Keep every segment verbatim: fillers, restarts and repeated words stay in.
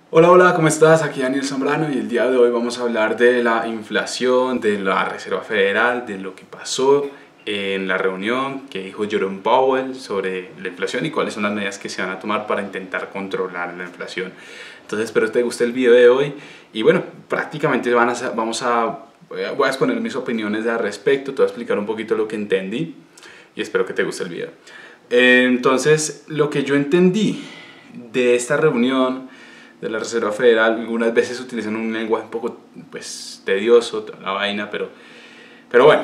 Hola, hola, ¿cómo estás? Aquí Daniel Zambrano y el día de hoy vamos a hablar de la inflación, de la Reserva Federal, de lo que pasó en la reunión que dijo Jerome Powell sobre la inflación y cuáles son las medidas que se van a tomar para intentar controlar la inflación. Entonces espero que te guste el video de hoy y bueno, prácticamente van a, vamos a, voy a exponer mis opiniones al respecto, te voy a explicar un poquito lo que entendí y espero que te guste el video. Entonces, lo que yo entendí de esta reunión de la Reserva Federal, algunas veces utilizan un lenguaje un poco pues tedioso, toda la vaina, pero, pero bueno,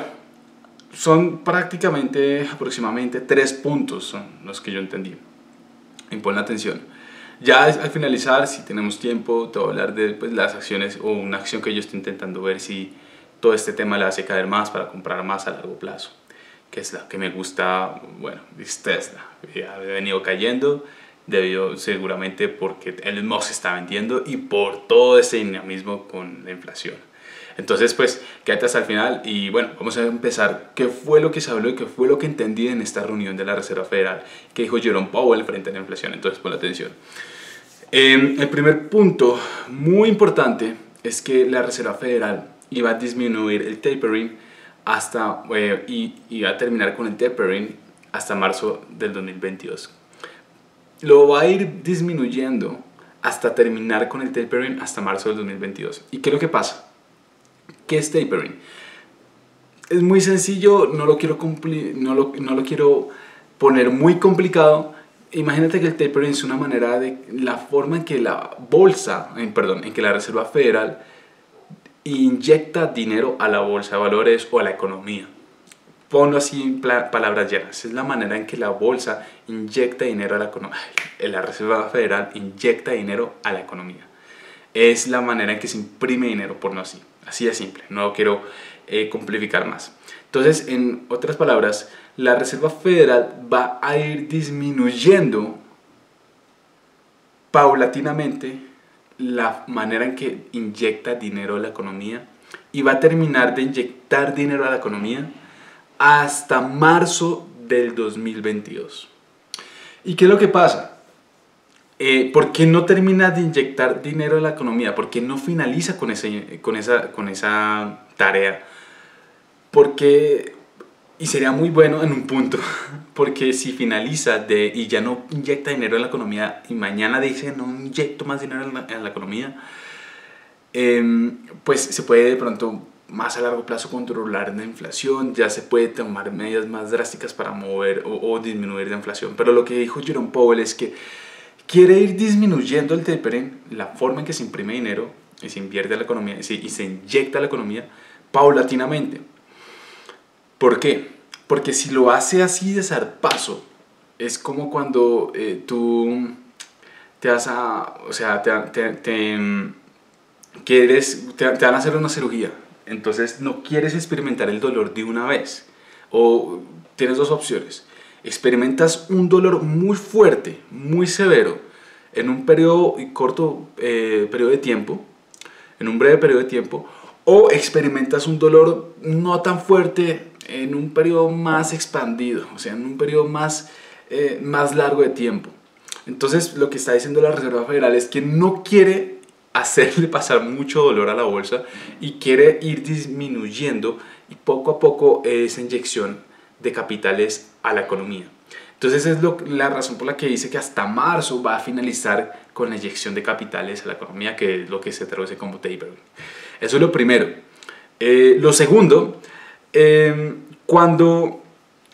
son prácticamente aproximadamente tres puntos son los que yo entendí. Y pon atención. Ya al finalizar, si tenemos tiempo, te voy a hablar de pues, las acciones o una acción que yo estoy intentando ver si todo este tema le hace caer más para comprar más a largo plazo, que es la que me gusta, bueno, es Tesla. Ya ha venido cayendo debido seguramente porque Elon Musk está vendiendo y por todo ese dinamismo con la inflación. Entonces, pues, quédate hasta el final y bueno, vamos a empezar. ¿Qué fue lo que se habló y qué fue lo que entendí en esta reunión de la Reserva Federal que dijo Jerome Powell frente a la inflación? Entonces, pon atención. Eh, el primer punto muy importante es que la Reserva Federal iba a disminuir el tapering hasta, eh, y iba a terminar con el tapering hasta marzo del dos mil veintidós. Lo va a ir disminuyendo hasta terminar con el tapering hasta marzo del dos mil veintidós. ¿Y qué es lo que pasa? ¿Qué es tapering? Es muy sencillo, no lo quiero, no lo, no lo quiero poner muy complicado. Imagínate que el tapering es una manera de la forma en que la bolsa, en, perdón, en que la Reserva Federal inyecta dinero a la bolsa de valores o a la economía. Ponlo así en palabras llanas. Es la manera en que la bolsa inyecta dinero a la economía. La Reserva Federal inyecta dinero a la economía. Es la manera en que se imprime dinero, por no así. Así de simple. No lo quiero eh, complicar más. Entonces, en otras palabras, la Reserva Federal va a ir disminuyendo paulatinamente la manera en que inyecta dinero a la economía y va a terminar de inyectar dinero a la economía hasta marzo del dos mil veintidós. ¿Y qué es lo que pasa? Eh, ¿Por qué no termina de inyectar dinero a la economía? ¿Por qué no finaliza con, ese, con, esa, con esa tarea? Porque, y sería muy bueno en un punto, porque si finaliza de, y ya no inyecta dinero a la economía y mañana dice no inyecto más dinero en la, en la economía, eh, pues se puede de pronto más a largo plazo controlar la inflación, ya se puede tomar medidas más drásticas para mover o, o disminuir la inflación. Pero lo que dijo Jerome Powell es que quiere ir disminuyendo el tapering, la forma en que se imprime dinero y se invierte a la economía y se, y se inyecta a la economía paulatinamente. ¿Por qué? Porque si lo hace así de zarpazo, es como cuando eh, tú te vas a, o sea, te, te, te, quieres, te, te van a hacer una cirugía. Entonces no quieres experimentar el dolor de una vez. O tienes dos opciones. Experimentas un dolor muy fuerte, muy severo, en un periodo corto eh, periodo de tiempo, en un breve periodo de tiempo, o experimentas un dolor no tan fuerte en un periodo más expandido, o sea, en un periodo más, eh, más largo de tiempo. Entonces lo que está diciendo la Reserva Federal es que no quiere hacerle pasar mucho dolor a la bolsa y quiere ir disminuyendo y poco a poco esa inyección de capitales a la economía. Entonces es lo, la razón por la que dice que hasta marzo va a finalizar con la inyección de capitales a la economía, que es lo que se traduce como tapering. Eso es lo primero. Eh, lo segundo, eh, cuando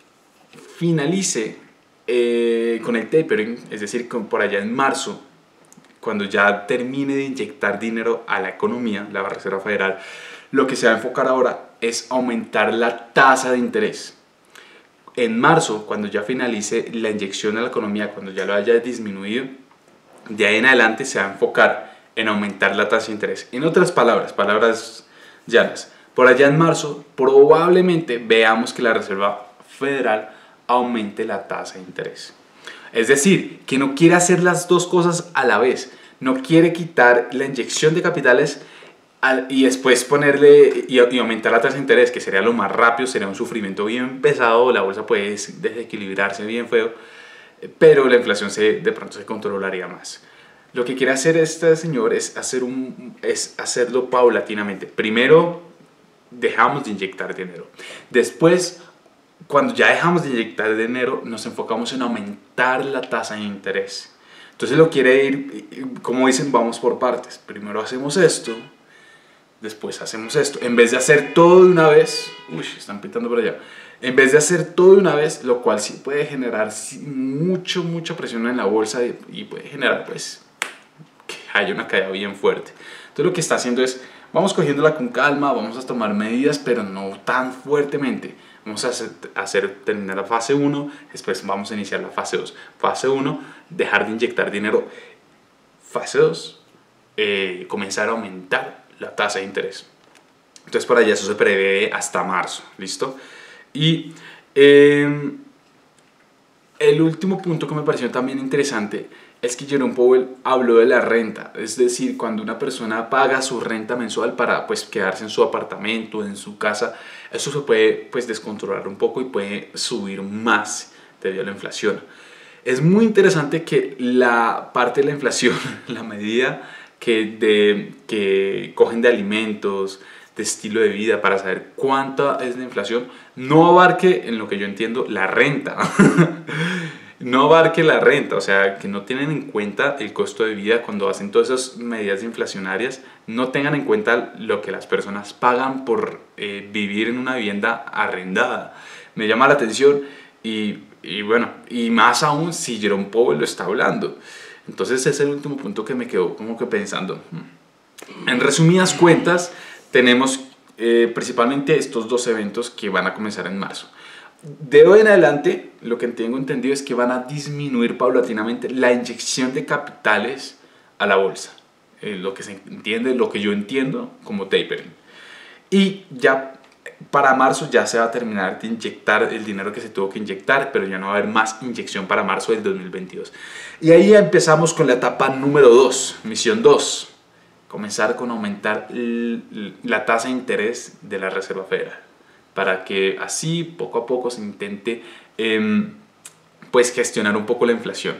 finalice eh, con el tapering, es decir, con, por allá en marzo, cuando ya termine de inyectar dinero a la economía, la Reserva Federal, lo que se va a enfocar ahora es aumentar la tasa de interés. En marzo, cuando ya finalice la inyección a la economía, cuando ya lo haya disminuido, de ahí en adelante se va a enfocar en aumentar la tasa de interés. En otras palabras, palabras llanas, por allá en marzo probablemente veamos que la Reserva Federal aumente la tasa de interés. Es decir, que no quiere hacer las dos cosas a la vez. No quiere quitar la inyección de capitales y después ponerle y, y aumentar la tasa de interés, que sería lo más rápido, sería un sufrimiento bien pesado, la bolsa puede desequilibrarse bien feo, pero la inflación se, de pronto se controlaría más. Lo que quiere hacer este señor es, hacer un, es hacerlo paulatinamente. Primero, dejamos de inyectar dinero. Después, cuando ya dejamos de inyectar dinero, nos enfocamos en aumentar la tasa de interés. Entonces lo quiere ir, como dicen, vamos por partes. Primero hacemos esto, después hacemos esto. En vez de hacer todo de una vez, uy, están pitando por allá. En vez de hacer todo de una vez, lo cual sí puede generar mucho, mucha presión en la bolsa y, y puede generar, pues, que haya una caída bien fuerte. Entonces lo que está haciendo es, vamos cogiéndola con calma, vamos a tomar medidas, pero no tan fuertemente. Vamos a hacer, hacer terminar la fase uno, después vamos a iniciar la fase dos. Fase uno, dejar de inyectar dinero. Fase dos, eh, comenzar a aumentar la tasa de interés. Entonces para allá eso se prevé hasta marzo, ¿listo? Y eh, el último punto que me pareció también interesante es que Jerome Powell habló de la renta, es decir, cuando una persona paga su renta mensual para, pues, quedarse en su apartamento, en su casa, eso se puede, pues, descontrolar un poco y puede subir más debido a la inflación. Es muy interesante que la parte de la inflación, la medida que, de, que cogen de alimentos, de estilo de vida para saber cuánta es la inflación, no abarque, en lo que yo entiendo, la renta. No abarque la renta, o sea, que no tienen en cuenta el costo de vida cuando hacen todas esas medidas inflacionarias, no tengan en cuenta lo que las personas pagan por eh, vivir en una vivienda arrendada. Me llama la atención y, y bueno, y más aún si Jerome Powell lo está hablando. Entonces ese es el último punto que me quedó como que pensando. En resumidas cuentas, tenemos eh, principalmente estos dos eventos que van a comenzar en marzo. De hoy en adelante, lo que tengo entendido es que van a disminuir paulatinamente la inyección de capitales a la bolsa. Eh, lo que se entiende, lo que yo entiendo como tapering. Y ya para marzo ya se va a terminar de inyectar el dinero que se tuvo que inyectar, pero ya no va a haber más inyección para marzo del dos mil veintidós. Y ahí ya empezamos con la etapa número dos, misión dos. Comenzar con aumentar la tasa de interés de la Reserva Federal, para que así poco a poco se intente eh, pues gestionar un poco la inflación.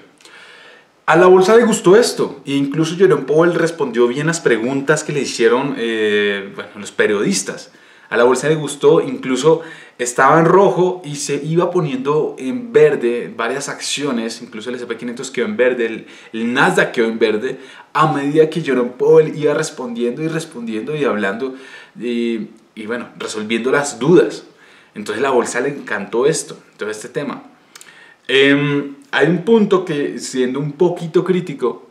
A la bolsa le gustó esto e incluso Jerome Powell respondió bien las preguntas que le hicieron eh, bueno, los periodistas. A la bolsa le gustó, incluso estaba en rojo y se iba poniendo en verde varias acciones, incluso el ese and pe quinientos quedó en verde, el, el Nasdaq quedó en verde a medida que Jerome Powell iba respondiendo y respondiendo y hablando y, y bueno, resolviendo las dudas. Entonces la bolsa le encantó esto, todo este tema. Eh, hay un punto que, siendo un poquito crítico,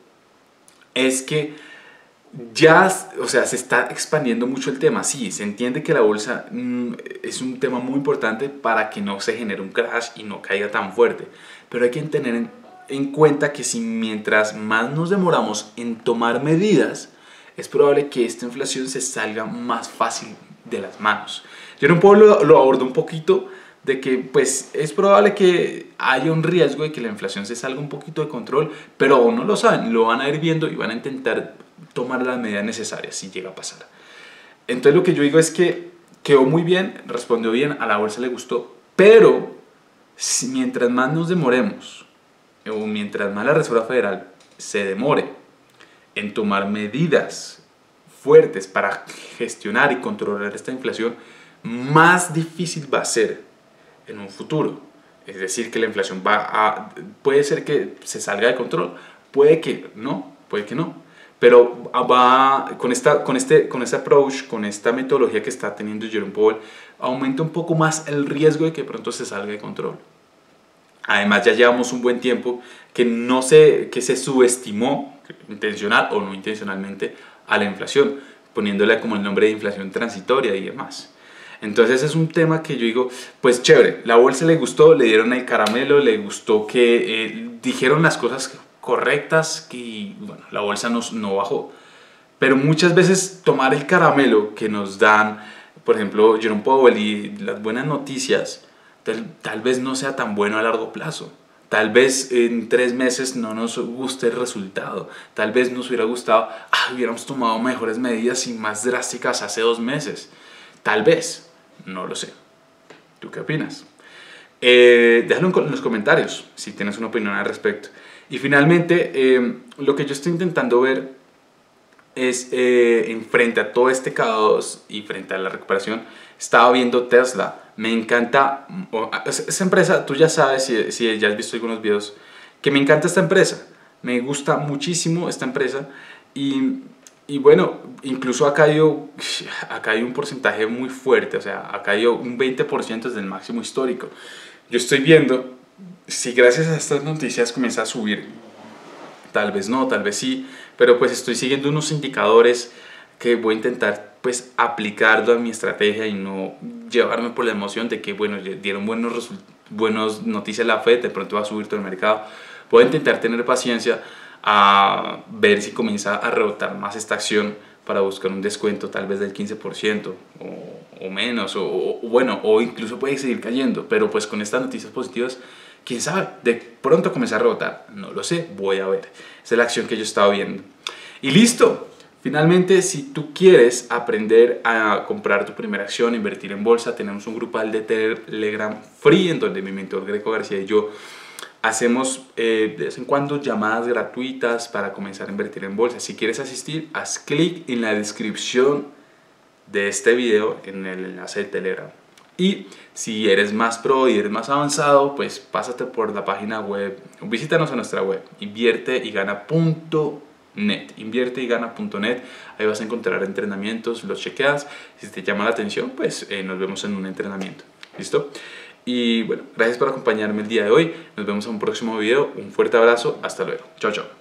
es que ya, o sea, se está expandiendo mucho el tema. Sí, se entiende que la bolsa mmm, es un tema muy importante para que no se genere un crash y no caiga tan fuerte. Pero hay que tener en, en cuenta que si mientras más nos demoramos en tomar medidas, es probable que esta inflación se salga más fácil de las manos. Yo un poco lo, lo abordo un poquito de que pues es probable que haya un riesgo de que la inflación se salga un poquito de control, pero aún no lo saben, lo van a ir viendo y van a intentar tomar las medidas necesarias si llega a pasar. Entonces lo que yo digo es que quedó muy bien, respondió bien, a la bolsa le gustó, pero si, mientras más nos demoremos o mientras más la Reserva Federal se demore en tomar medidas fuertes para gestionar y controlar esta inflación, más difícil va a ser en un futuro. Es decir, que la inflación va a, puede ser que se salga de control, puede que no, puede que no, pero va con esta, con este, con este approach, con esta metodología que está teniendo Jerome Powell, aumenta un poco más el riesgo de que pronto se salga de control. Además ya llevamos un buen tiempo que no se, que se subestimó, intencional o no intencionalmente, a la inflación, poniéndole como el nombre de inflación transitoria y demás. Entonces es un tema que yo digo, pues chévere, la bolsa le gustó, le dieron el caramelo, le gustó que eh, dijeron las cosas correctas, que bueno, la bolsa no, no bajó. Pero muchas veces tomar el caramelo que nos dan, por ejemplo, Jerome Powell y las buenas noticias, tal, tal vez no sea tan bueno a largo plazo. Tal vez en tres meses no nos guste el resultado. Tal vez nos hubiera gustado, ah, hubiéramos tomado mejores medidas y más drásticas hace dos meses. Tal vez. No lo sé. ¿Tú qué opinas? Eh, déjalo en los comentarios si tienes una opinión al respecto. Y finalmente, eh, lo que yo estoy intentando ver es, eh, en frente a todo este caos y frente a la recuperación, estaba viendo Tesla. Me encanta, o, esa empresa, tú ya sabes, si, si ya has visto algunos videos, que me encanta esta empresa. Me gusta muchísimo esta empresa y, y bueno, incluso ha caído, ha caído un porcentaje muy fuerte, o sea, ha caído un veinte por ciento desde el máximo histórico. Yo estoy viendo si gracias a estas noticias comienza a subir, tal vez no, tal vez sí, pero pues estoy siguiendo unos indicadores que voy a intentar pues aplicarlo a mi estrategia y no llevarme por la emoción de que bueno, dieron buenos, buenos noticias la Fed, de pronto va a subir todo el mercado. Voy a intentar tener paciencia a ver si comienza a rebotar más esta acción para buscar un descuento tal vez del quince por ciento o, o menos, o, o bueno, o incluso puede seguir cayendo, pero pues con estas noticias positivas, quién sabe, de pronto comenzar a rebotar, no lo sé, voy a ver. Esa es la acción que yo estaba viendo. Y listo. Finalmente, si tú quieres aprender a comprar tu primera acción, invertir en bolsa, tenemos un grupal de Telegram free en donde mi mentor Greco García y yo hacemos eh, de vez en cuando llamadas gratuitas para comenzar a invertir en bolsa. Si quieres asistir, haz clic en la descripción de este video en el enlace de Telegram. Y si eres más pro y eres más avanzado, pues pásate por la página web, visítanos a nuestra web, invierte y gana punto net, invierte y gana punto net. Ahí vas a encontrar entrenamientos, los chequeas. Si te llama la atención, pues eh, nos vemos en un entrenamiento. ¿Listo? Y bueno, gracias por acompañarme el día de hoy. Nos vemos en un próximo video. Un fuerte abrazo. Hasta luego. Chao, chao.